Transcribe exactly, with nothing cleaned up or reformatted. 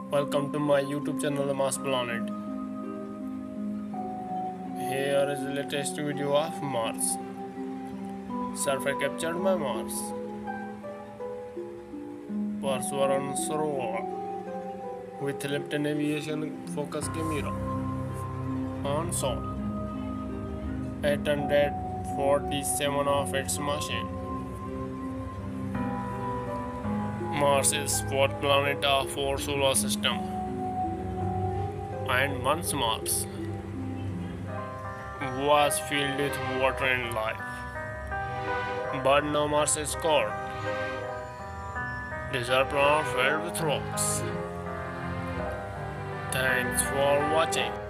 Welcome to my YouTube channel Mars Planet. Here is the latest video of Mars. Survey captured by Mars. Perseverance rover with Lipton aviation focus camera on Sol. eight hundred forty-seven of its machine. Mars is fourth planet of our solar system, and once Mars was filled with water and life. But now Mars is cold. Desert planet filled with rocks. Thanks for watching.